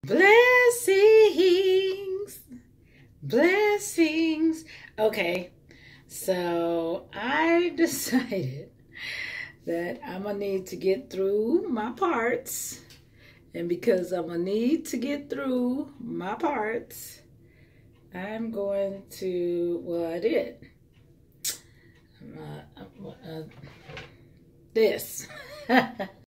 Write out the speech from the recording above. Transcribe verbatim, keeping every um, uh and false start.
Blessings, blessings. Okay, so I decided that I'm gonna need to get through my parts, and because I'm gonna need to get through my parts, I'm going to, well, I did. Uh, uh, uh, this.